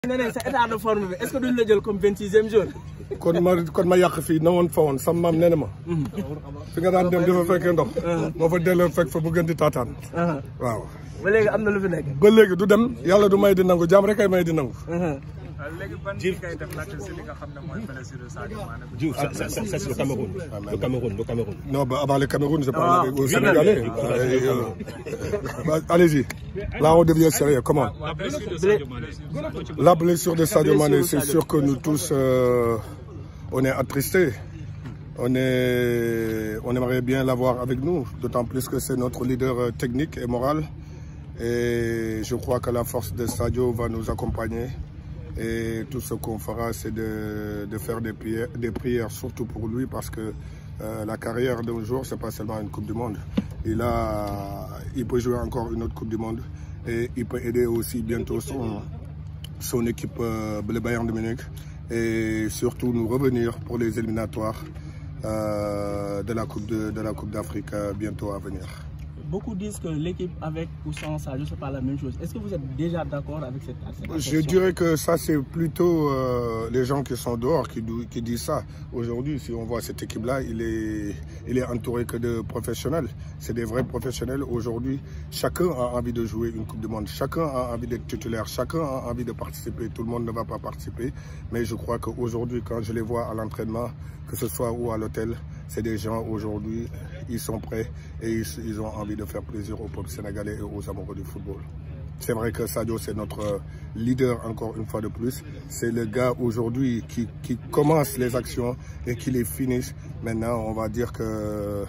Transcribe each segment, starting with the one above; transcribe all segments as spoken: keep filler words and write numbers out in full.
sa état de forme bi est-ce que duñ la jël comme vingt-sixième jour. kon ma kon ma yàq fii na woon fa woon sama maam nee na ma. fi nga daan dem dafa fekkee ndox. moo fa delloo fekk fa bu gën di taataan. waaw. ba léegi am na lu fi nekk. ba léegi du dem yàlla du may di nangu jaam rek ay may di nangu. léegi ban kii ngay def nag si li nga xam ne mooy blessure Sadio Mané. Diouf ça ça c'est le Cameroun. le Cameroun le Cameroun. non bah avant le Cameroun je parle avec aux Sénégalais. Allez-y. Là on devient sérieux. Comment? La blessure de Sadio Mané, c'est sûr que nous tous euh, on est attristés. On est, on aimerait bien l'avoir avec nous, d'autant plus que c'est notre leader technique et moral. Et je crois que la force de Sadio va nous accompagner. Et tout ce qu'on fera, c'est de, de faire des prières, des prières, surtout pour lui, parce que euh, la carrière d'un joueur, c'est pas seulement une Coupe du Monde. Il a, il peut jouer encore une autre Coupe du Monde et il peut aider aussi bientôt son, son équipe, euh, le Bayern de Munich, et surtout nous revenir pour les éliminatoires euh, de la Coupe de, de la Coupe d'Afrique euh, bientôt à venir. Beaucoup disent que l'équipe avec ou sans Sadio, c'est pas la même chose. Est-ce que vous êtes déjà d'accord avec cette acceptation? Je dirais que ça, c'est plutôt euh, les gens qui sont dehors qui, qui disent ça. Aujourd'hui, si on voit cette équipe-là, il est, il est entouré que de professionnels. C'est des vrais professionnels. Aujourd'hui, chacun a envie de jouer une Coupe du Monde. Chacun a envie d'être titulaire. Chacun a envie de participer. Tout le monde ne va pas participer. Mais je crois qu'aujourd'hui, quand je les vois à l'entraînement, que ce soit ou à l'hôtel, c'est des gens aujourd'hui, ils sont prêts et ils, ils ont envie de faire plaisir au peuple sénégalais et aux amoureux du football. C'est vrai que Sadio, c'est notre leader encore une fois de plus. C'est le gars aujourd'hui qui, qui commence les actions et qui les finisse. Maintenant, on va dire que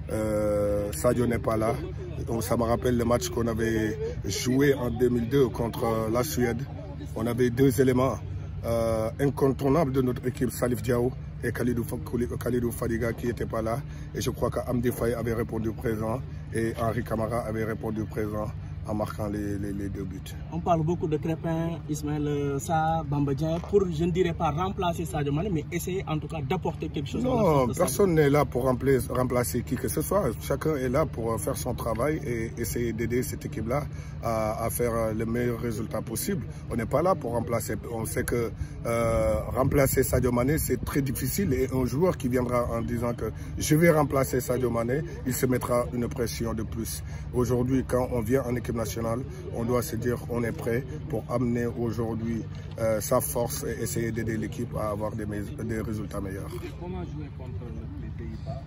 euh, Sadio n'est pas là. Donc, ça me rappelle le match qu'on avait joué en deux mille deux contre la Suède. On avait deux éléments euh, incontournables de notre équipe, Salif Diao et Khalidou, Khalidou Fadiga qui n'était pas là. Et je crois qu'Amdi Faye avait répondu présent et Henri Camara avait répondu présent en marquant les, les, les deux buts. On parle beaucoup de Crépin, Ismaël Sarr, Bamba Dieng, pour, je ne dirais pas remplacer Sadio Mané, mais essayer en tout cas d'apporter quelque chose. Non, personne n'est là pour remplacer, remplacer qui que ce soit. Chacun est là pour faire son travail et essayer d'aider cette équipe-là à, à faire le meilleur résultat possible. On n'est pas là pour remplacer. On sait que euh, remplacer Sadio Mané, c'est très difficile et un joueur qui viendra en disant que je vais remplacer Sadio Mané, il se mettra une pression de plus. Aujourd'hui, quand on vient en équipe nationale, on doit se dire qu'on est prêt pour amener aujourd'hui euh, sa force et essayer d'aider l'équipe à avoir des, des résultats meilleurs. Comment jouer contre les Pays-Bas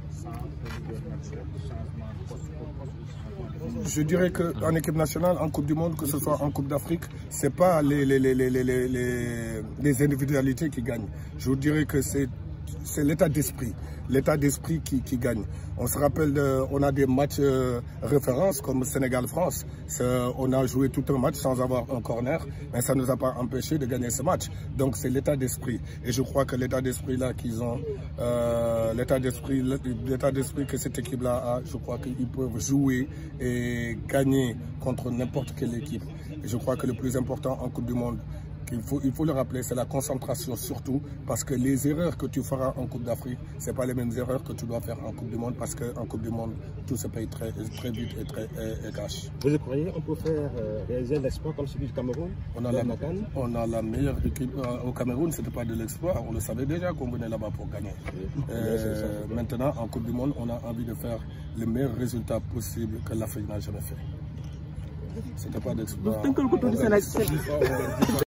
sans changement? Je dirais qu'en équipe nationale, en Coupe du Monde, que ce soit en Coupe d'Afrique, ce n'est pas les, les, les, les, les, les, les individualités qui gagnent. Je vous dirais que c'est c'est l'état d'esprit, l'état d'esprit qui, qui gagne. On se rappelle, de, on a des matchs euh, références comme Sénégal-France. On a joué tout un match sans avoir un corner, mais ça ne nous a pas empêché de gagner ce match. Donc c'est l'état d'esprit. Et je crois que l'état d'esprit là qu'ils ont, euh, l'état d'esprit, l'état d'esprit que cette équipe-là a, je crois qu'ils peuvent jouer et gagner contre n'importe quelle équipe. Et je crois que le plus important en Coupe du Monde, Il faut, il faut le rappeler, c'est la concentration surtout, parce que les erreurs que tu feras en Coupe d'Afrique, ce n'est pas les mêmes erreurs que tu dois faire en Coupe du Monde, parce qu'en Coupe du Monde, tout se paye très, très vite et très et, et cash. Vous croyez qu'on peut faire euh, réaliser l'exploit comme celui du Cameroun? On a, la, on a la meilleure équipe euh, au Cameroun, ce n'était pas de l'exploit, on le savait déjà qu'on venait là-bas pour gagner. Euh, maintenant, en Coupe du Monde, on a envie de faire le meilleur résultat possible que l'Afrique n'a jamais fait. Ce n'était pas d'exploit.